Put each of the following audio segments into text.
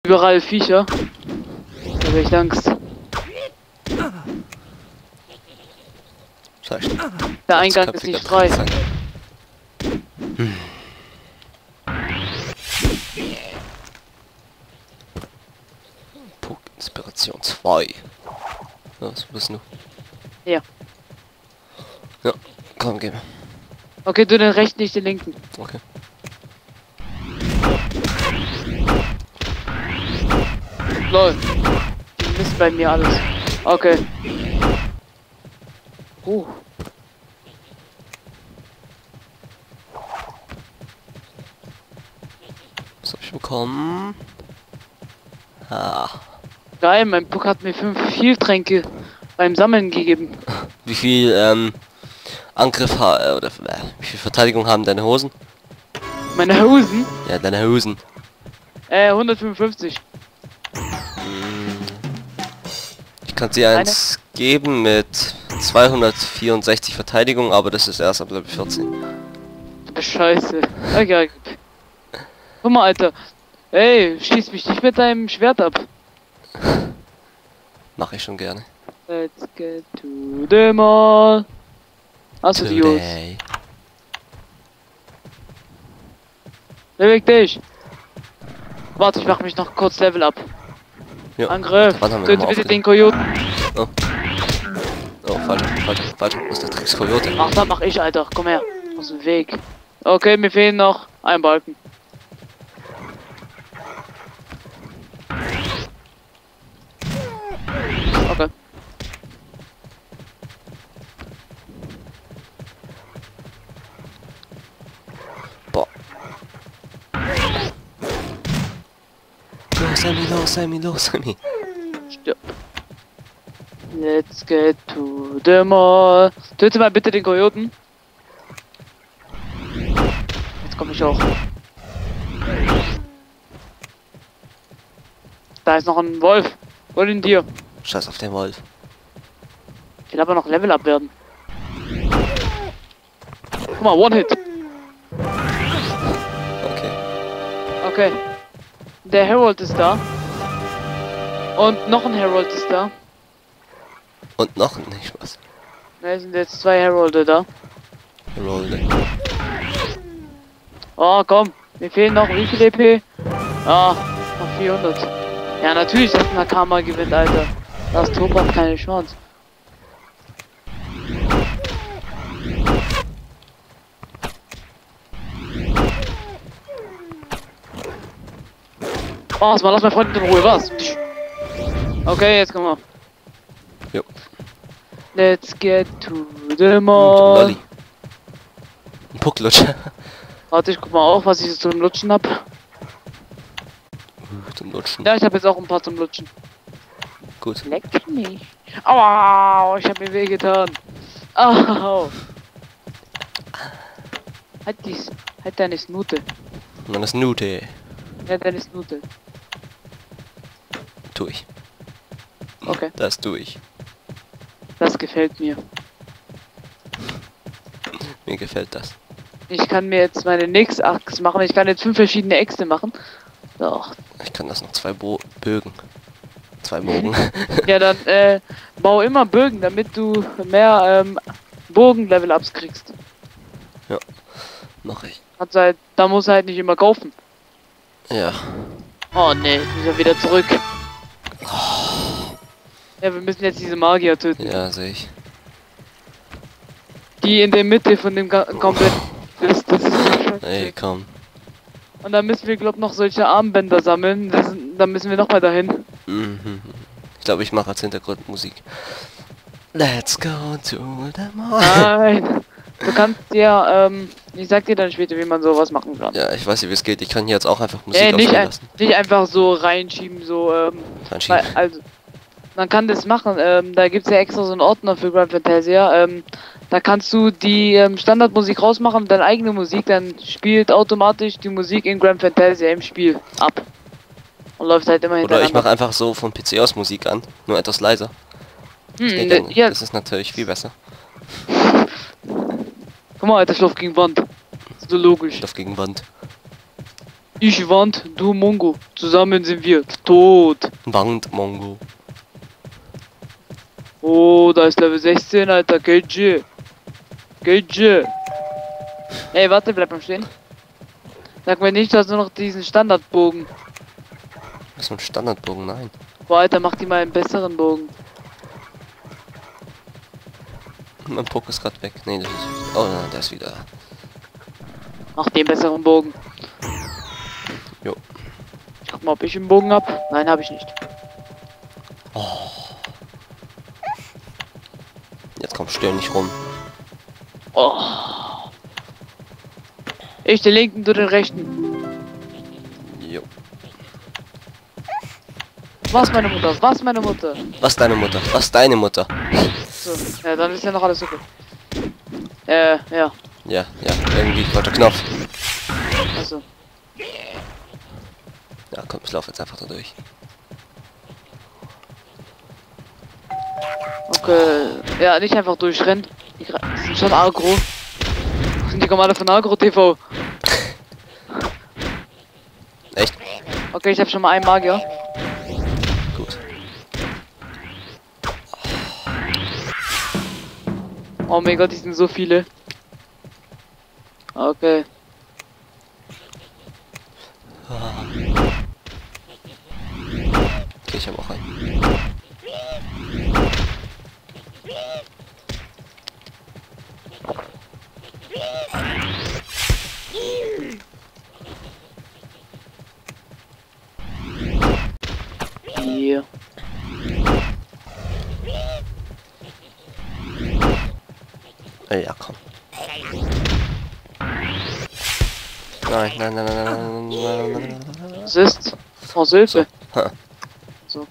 überall Viecher. Da hab ich Angst. Der Eingang ist nicht frei. Inspiration 2. Ja, was bist du? Ja. Ja, komm, geh mir. Okay, du den rechten, nicht den linken. Okay. Lol. Die misst bei mir alles. Okay. Was hab ich bekommen? Ah. Geil, mein Puck hat mir 5 Heal-Tränke beim Sammeln gegeben. Wie viel Angriff oder wie viel Verteidigung haben deine Hosen? Meine Hosen? Ja, deine Hosen. 155. Ich kann dir eins geben mit 264 Verteidigung, aber das ist erst ab Level 14. Du bist scheiße. Okay. Guck mal, Alter. Ey, schieß mich nicht mit deinem Schwert ab. Mache ich schon gerne. Let's get to the mall. Hast du die Jungs? Beweg dich. Warte, ich mach mich noch kurz Level ab. Ja. Angriff. Töte bitte den Kojoten. Oh. Oh, falsch. Wo ist der Dreckskojote? Ach, da mach ich, Alter. Komm her. Aus dem Weg. Okay, mir fehlen noch ein Balken. Okay. Boah. Los, Sammy. Stirb. Let's get to the mall. Töte mal bitte den Kojoten. Jetzt komme ich auch. Da ist noch ein Wolf. Hol ihn dir. Scheiß auf den Wolf. Ich will aber noch Level up werden. Guck mal, One-Hit. Okay. Okay. Der Herald ist da. Und noch ein Herald ist da. Und noch nicht was. Ne, sind jetzt 2 Heralde da. Roll. Oh, komm. Mir fehlen noch wie viel EP? Ah, noch 400. Ja, natürlich, dass Nakama gewinnt, Alter. Das Top hat keine Chance. Oh, lass meine Freundin in Ruhe, was? Okay, jetzt kommen wir. Jo. Let's get to the mall. Lolli. Ein Pucklutscher. Warte, ich guck mal auf, was ich jetzt zum Lutschen hab. Zum Lutschen. Ja, ich habe jetzt auch ein paar zum Lutschen. Gut. Leck mich. Aua, ich habe mir wehgetan. Au. Halt deine Snute. Meine Snute. Ja, deine Snute. Tu ich. Okay. Das tue ich. Das gefällt mir. Mir gefällt das. Ich kann mir jetzt meine nächste Axt machen. Ich kann jetzt 5 verschiedene Äxte machen. Doch. Ich kann das noch 2 Bögen. 2 Bogen. Ja, dann bau immer Bögen, damit du mehr Bogen-Level-Ups kriegst. Ja. Mach ich. Halt, da musst du halt nicht immer kaufen. Ja. Oh ne, ich muss ja wieder zurück. Ja, wir müssen jetzt diese Magier töten. Ja, sehe ich. Die in der Mitte von dem komplett ist. Das ist Ey, komm. Und dann müssen wir, glaub noch solche Armbänder sammeln. Dann müssen wir noch mal dahin. Mhm. Ich glaube, ich mache als Hintergrundmusik. Let's go to the mall. Nein. Du kannst dir, ich sag dir dann später, wie man sowas machen kann. Ja, ich weiß nicht, wie es geht. Ich kann hier jetzt auch einfach Musik nicht, aufspielen lassen. nicht einfach so reinschieben, so, Reinschieben. also, man kann das machen, da gibt's ja extra so einen Ordner für Grand Fantasia, da kannst du die Standardmusik rausmachen, deine eigene Musik, dann spielt automatisch die Musik in Grand Fantasia im Spiel ab. Und läuft halt immer hintereinander. Oder ich mache einfach so von PC aus Musik an, nur etwas leiser. Ja. Das ist natürlich viel besser. Guck mal, Alter, Schluff gegen Wand. So logisch. Stoff gegen Wand. Ich Wand, du Mongo. Zusammen sind wir tot. Wand, Mongo. Oh, da ist Level 16, Alter. GG. GG. Ey, warte, bleib mal stehen. Sag mir nicht, du hast nur noch diesen Standardbogen. Was ist ein Standardbogen? Nein. Boah, Alter, mach die mal einen besseren Bogen. Mein Poker ist gerade weg. Nee, das ist... Oh nein, der ist wieder... Mach den besseren Bogen. Jo. Ich guck mal, ob ich einen Bogen hab. Nein, habe ich nicht. Jetzt komm, stör nicht rum. Oh. Ich den linken, du den rechten. Jo. Was meine Mutter? Was meine Mutter? Was deine Mutter? Was deine Mutter? So, ja, dann ist ja noch alles okay. Ja. Ja, ja, irgendwie falscher Knopf. Also. Ja, komm, ich laufe jetzt einfach da durch. Okay. Ja, nicht einfach durchrennen. Die sind schon aggro. Die kommen alle von Agro TV. Echt? Okay, ich habe schon mal einen Magier. Gut. Oh mein Gott, die sind so viele. Okay. Okay, ich habe auch einen. Hier. Ja, komm. Nein. Was ist? Oh, Hilfe. Ha. So.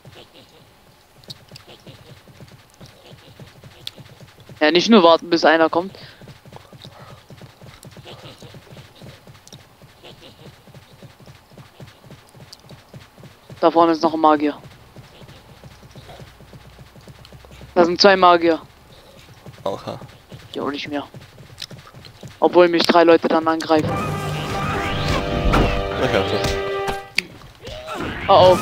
Ja, nicht nur warten, bis einer kommt. Da vorne ist noch ein Magier. Da sind 2 Magier. Okay. Ja, nicht mehr. Obwohl mich 3 Leute dann angreifen. Okay. Oh oh.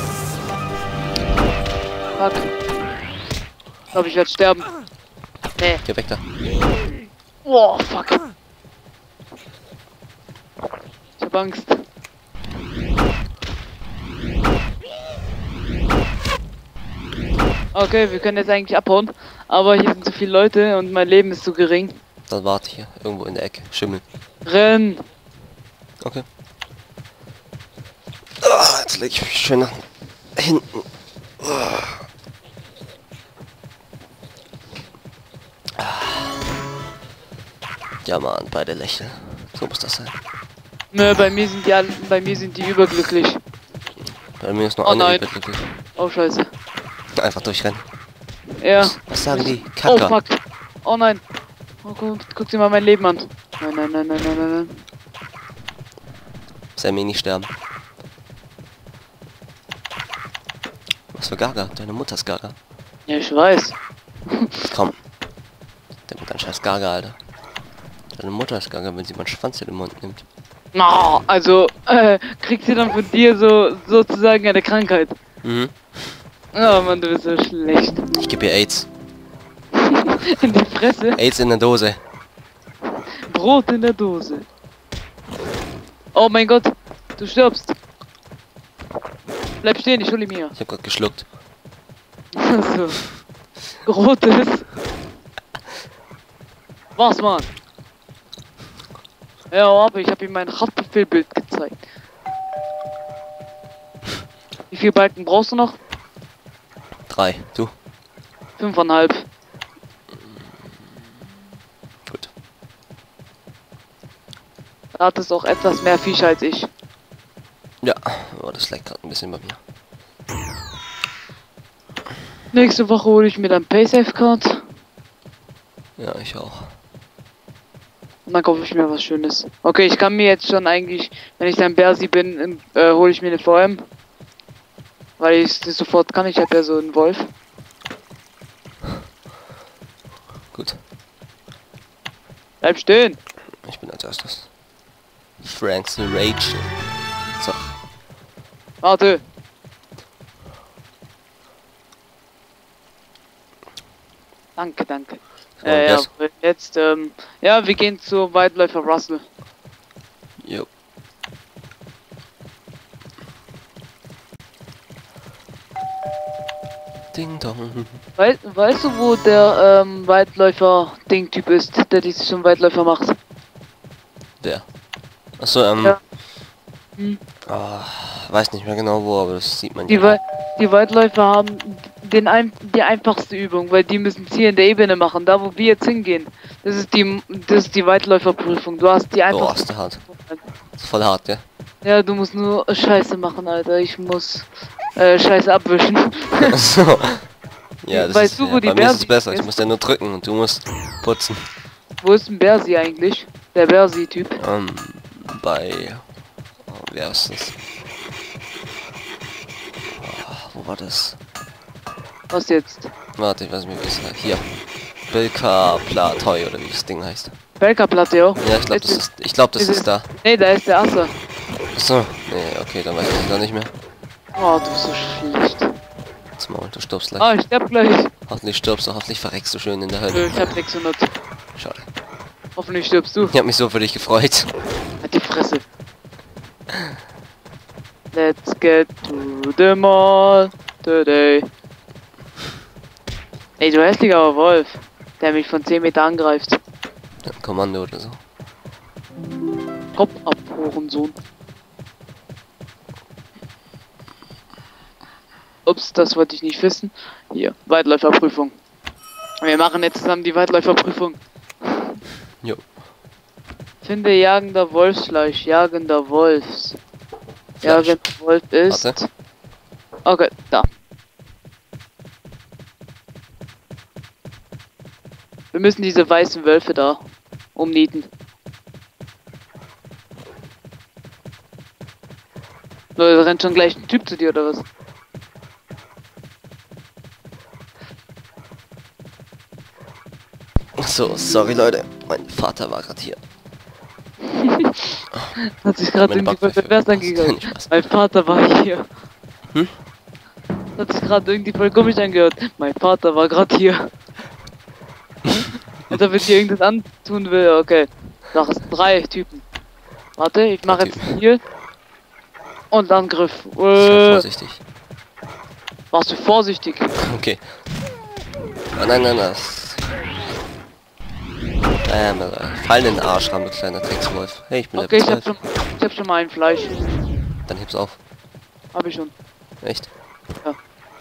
Fuck. Ich glaube, ich werde sterben. Nee. Geh weg da. Oh, fuck. Ich hab Angst. Okay, wir können jetzt eigentlich abhauen. Aber hier sind zu viele Leute und mein Leben ist zu gering. Dann warte hier, irgendwo in der Ecke. Schimmel. Renn! Okay. Jetzt leg ich mich schön nach hinten. Ja Mann, beide lächeln. So muss das sein. Nö, bei mir sind die alle, bei mir sind die überglücklich. Bei mir ist nur Oh eine nein. überglücklich. Oh scheiße. Einfach durchrennen. Ja. Was sagen die? Oh Kacker. fuck. Oh nein. Oh, guck dir mal mein Leben an. Nein. Sammy nicht sterben. Was für Gaga? Deine Mutter ist Gaga. Ja, ich weiß. Komm. Der mit deinem scheiß Gaga, Alter. Deine Mutter ist Gaga, wenn sie meinen Schwanz in den Mund nimmt. No, also, kriegt sie dann von dir sozusagen eine Krankheit. Mhm. Oh Mann, du bist so schlecht. Ich gebe ihr AIDS. In die Fresse. AIDS in der Dose. Brot in der Dose. Oh mein Gott, du stirbst. Bleib stehen, ich hole ihn mir. Ich hab grad geschluckt. So. Rotes. Was, Mann? Ja, aber ich habe ihm mein Haftbefehlbild gezeigt. Wie viele Balken brauchst du noch? 3. Du. 5,5. Gut. Da hat es auch etwas mehr Viecher als ich. Ja. Oh, das leckt gerade ein bisschen bei mir. Nächste Woche hole ich mir dann Paysafe-Card. Ja, ich auch. Und dann kaufe ich mir was Schönes. Okay, ich kann mir jetzt schon eigentlich, wenn ich dann Bersi bin, hole ich mir eine VM. Weil ich das sofort kann. Ich habe ja so einen Wolf. Gut. Bleib stehen. Ich bin als erstes. Frank's Rachel. Warte. Danke, danke. Und Ja, jetzt? jetzt, ja, wir gehen zu Waldläufer Russell. Jo. Ding dong. Weißt du, wo der Waldläufer-Ding-Typ ist, der dieses schon Waldläufer macht? Der. Achso, Ja. Hm. weiß nicht mehr genau wo, aber das sieht man Die, ja. die Waldläufer haben die einfachste Übung, weil die müssen es hier in der Ebene machen. Da, wo wir jetzt hingehen, das ist die Waldläuferprüfung. Du hast die Boah, einfachste ist der hart. Übung. Das ist voll hart, gell? Ja, du musst nur Scheiße machen, Alter. Ich muss Scheiße abwischen. So. Ja, das Weißt ist, du, ja, wo die bei mir ist es Bersi besser. Ich ist? muss ja nur drücken und du musst putzen. Wo ist denn Bersi eigentlich? Der Bersi-Typ. Bei... Oh, wer ist das? Wo war das? Was jetzt? Warte, ich weiß nicht, wie es heißt. Hier. Bilka Platoy oder wie das Ding heißt. Belka-Platte, ja. Ja, ich glaube, das ist da. Nee, da ist der Asse. Achso. Nee, okay, dann weiß ich da nicht mehr. Oh, du bist so schlecht. Jetzt mal, du stirbst gleich. Ah, ich sterb gleich. Hoffentlich stirbst du, hoffentlich verreckst du schön in der Hölle. Ich hab 600. Schade. Hoffentlich stirbst du. Ich hab mich so für dich gefreut. Halt die Fresse. Let's get to the mall today. Ey, du hässlicher Wolf, der mich von 10 Meter angreift. Ein Kommando oder so. Kopf ab, Hurensohn. Ups, das wollte ich nicht wissen. Hier, Weitläuferprüfung. Wir machen jetzt zusammen die Weitläuferprüfung. Jo. Finde jagender Wolfsfleisch, jagender Wolfs. Fleisch. Jagender Wolf ist... Warte. Okay, da. Wir müssen diese weißen Wölfe da umnieten. Da rennt schon gleich ein Typ zu dir, oder was? So, sorry Leute. Mein Vater war gerade hier. Hat sich gerade Meine irgendwie Backpfeife pervers passt. angehört. Nicht Spaß. Mein Vater war hier. Hm? Hat sich gerade irgendwie voll komisch angehört. Mein Vater war gerade hier. Als ob ich hier irgendwas antun will. Okay. Noch 3 Typen. Warte, ich mache jetzt hier. Und Angriff. Sei vorsichtig. Warst du vorsichtig? Okay. Oh, nein, nein, nein. Fall in den Arsch ran, du kleiner Dreckswolf. Hey, ich bin Okay, Level ich 12. hab schon mal ein Fleisch. Dann heb's auf. Hab ich schon. Echt? Ja.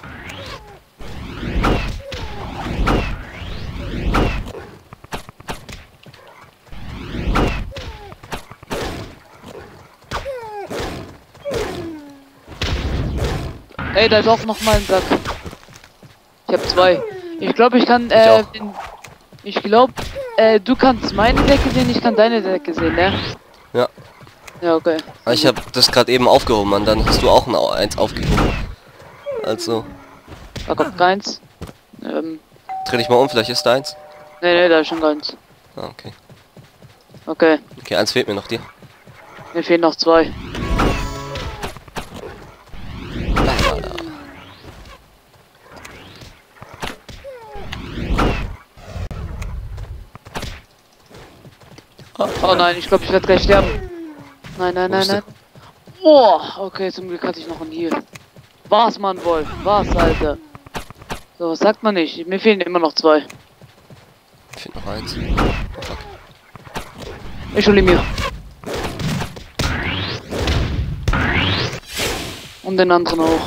Ey, da ist auch noch mal ein Sack. Ich hab 2. Ich glaube, ich kann, auch. ich glaube, du kannst meine Decke sehen, ich kann deine Decke sehen, ne? Ja. Ja, okay. Aber ich habe das gerade eben aufgehoben, Mann. Dann hast du auch eins aufgehoben. Also, Da kommt keins. dreh dich mal um, vielleicht ist da eins. Nee, da ist schon keins. Ah, okay. Okay, Okay, eins fehlt mir noch dir. mir fehlen noch 2. Oh nein, ich glaube, ich werde gleich sterben. Nein, nein, Wo nein, bist du? nein. Oh, okay, zum Glück hatte ich noch einen Heal. Was, Mann, Wolf? Was, Alter? So, was sagt man nicht? Mir fehlen immer noch 2. Fehlt noch eins. Oh, fuck. Ich hole ihn mir. Und den anderen auch.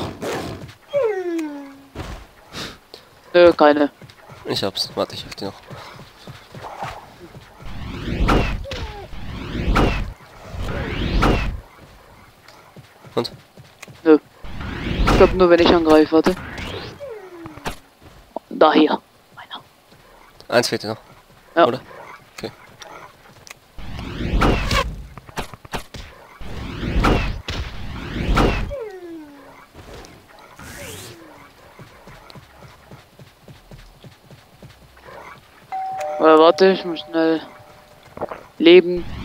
Nö, keine. Ich hab's. Warte, ich hab die noch. Und? Nö. Ich glaube nur, wenn ich angreife, warte. Da hier. Meiner. Eins fehlt dir noch. Ja. Oder? Okay. Warte, ich muss schnell leben.